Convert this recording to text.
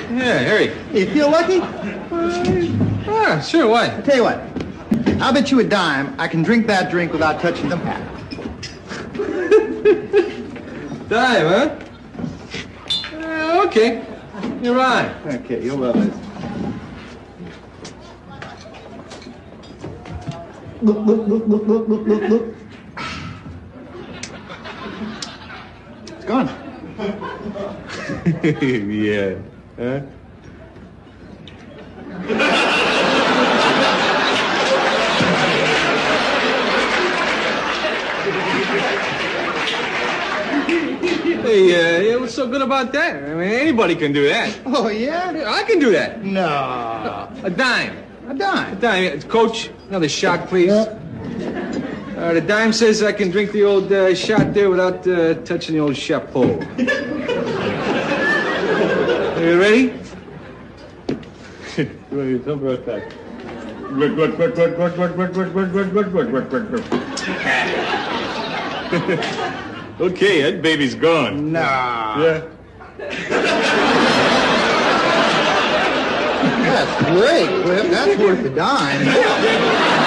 Yeah, Harry. You feel lucky? Sure, why? I'll tell you what. I'll bet you a dime I can drink that drink without touching the pack. Dime, huh? Okay. You're right. Okay, you'll love this. Look. It's gone. Yeah. Huh? Hey, what's so good about that? I mean, anybody can do that. Oh, yeah? I can do that. No. A dime. A dime. A dime. Coach, another shot, please. The dime says I can drink the old shot there without touching the old chapeau. Are you ready? Don't brush back. Okay, that baby's gone. No. Yeah. That's great, Cliff. That's worth a dime.